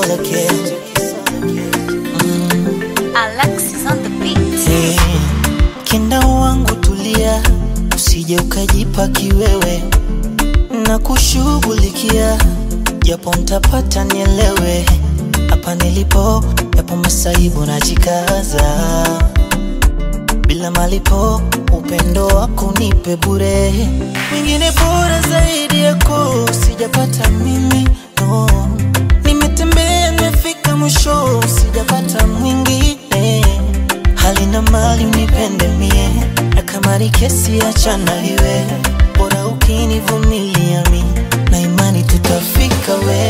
zake. Alexis on the beat. Hey, kenda wangu tulia, usije ukajipa kiwewe, na kushughulikia japo ntapata nielewe. Hapa nilipo yapo masaibu najikaza, bila malipo upendo wako nipe bure. Mwingine bora zaidi yako sijapata mimi, no. Nimetembea nimefika mwisho, sijapata mwingine. Hali na mali unipende mie, na kama ni kesi achana iwe. Bora ukinivumilia mi, na imani tutafika we.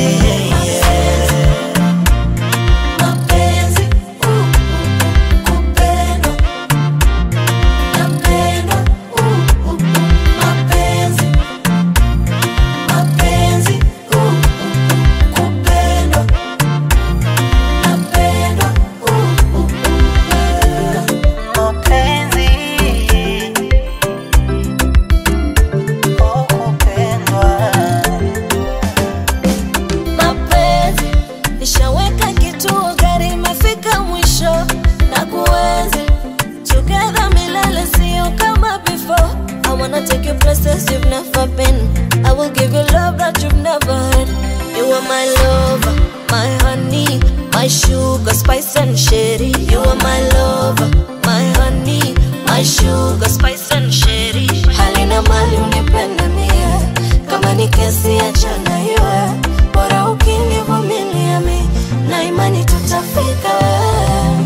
Take you places you've never been. I will give you love that you've never heard. You are my lover, my honey, my sugar, spice and sherry. You are my lover, my honey, my sugar, spice and sherry. Halina mali unipende mie, kama ni kesi achana iwe. Bora ukinivumilia mi, na imani tutafika we.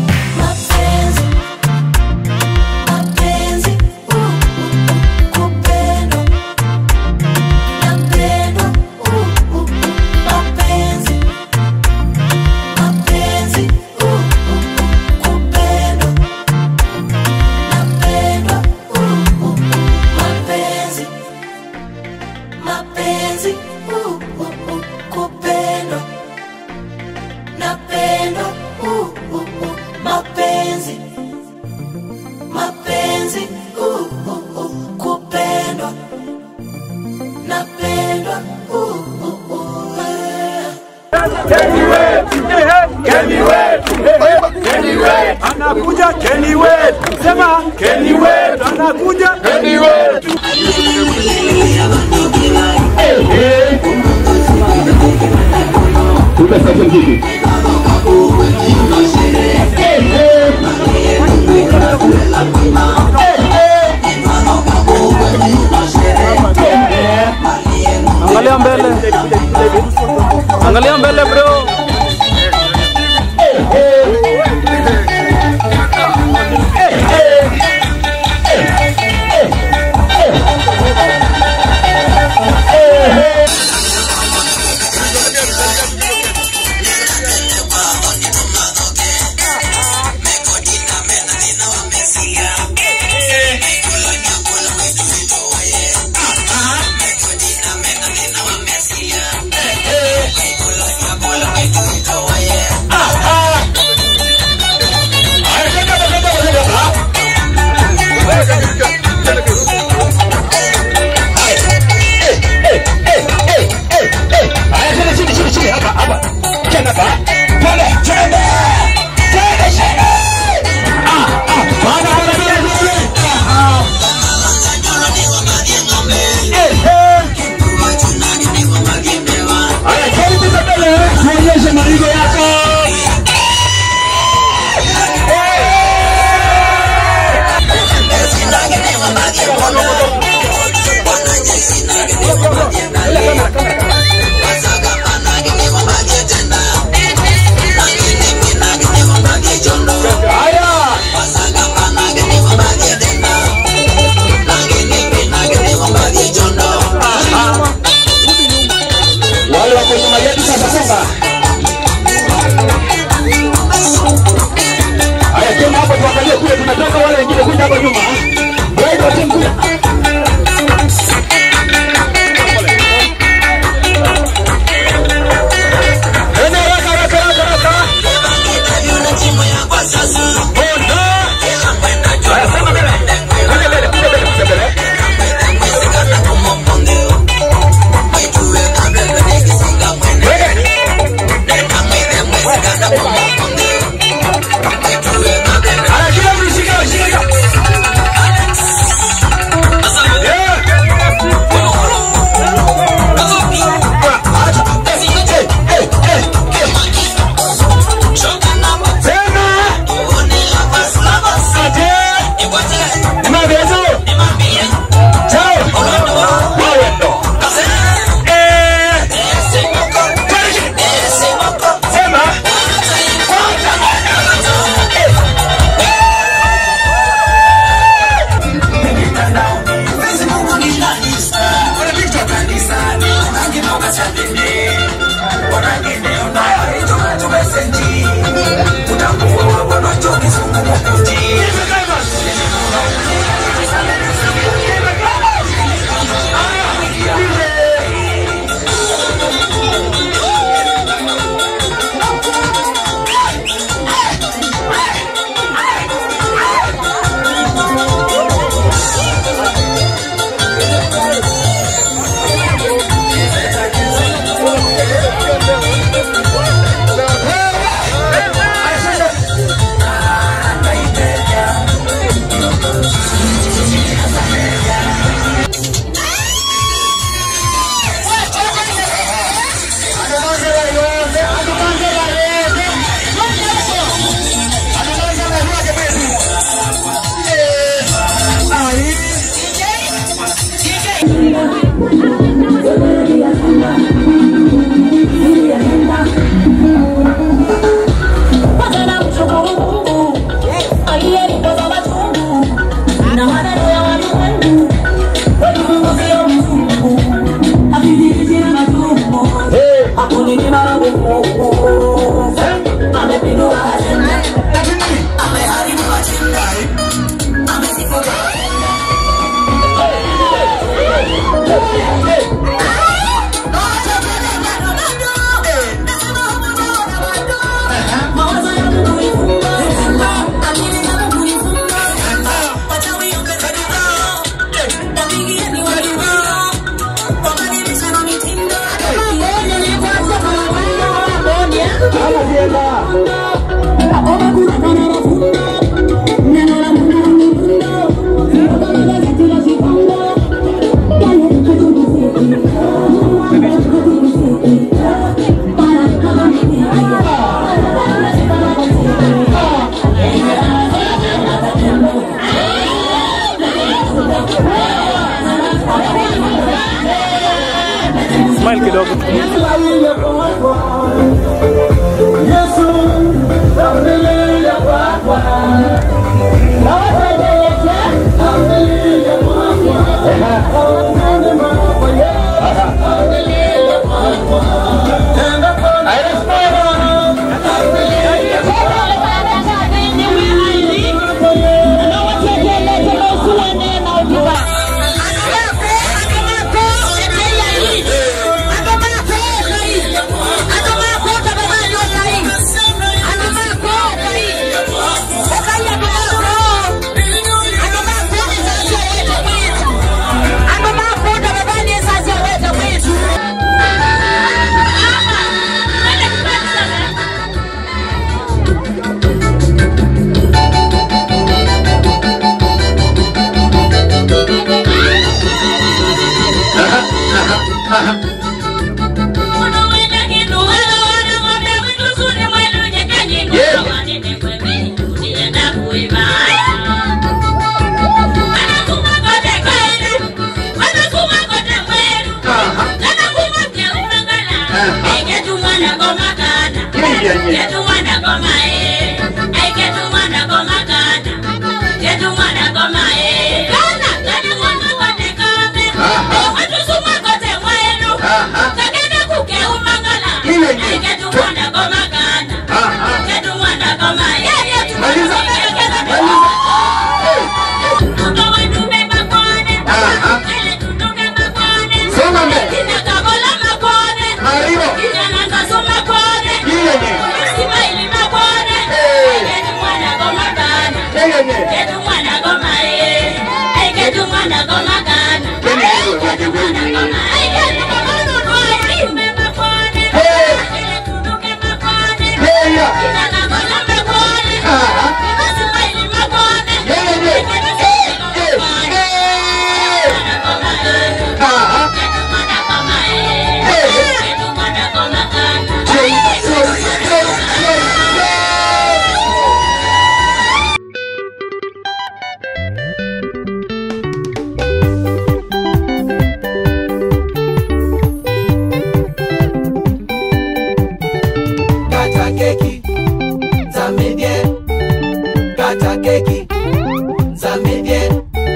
Anakuja Kenny wetu, sema Kenny wetu, anakuja Kenny wetu. Angalia mbele, angalia mbele bro. Hola. Smile kidogo.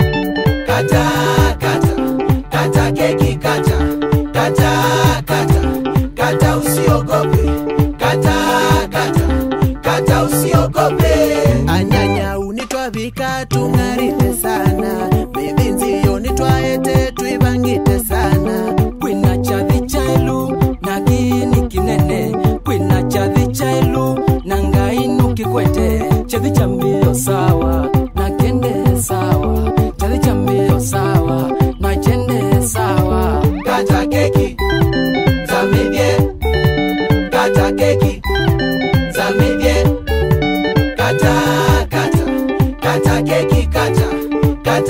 Kata keki kata kata kata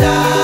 die.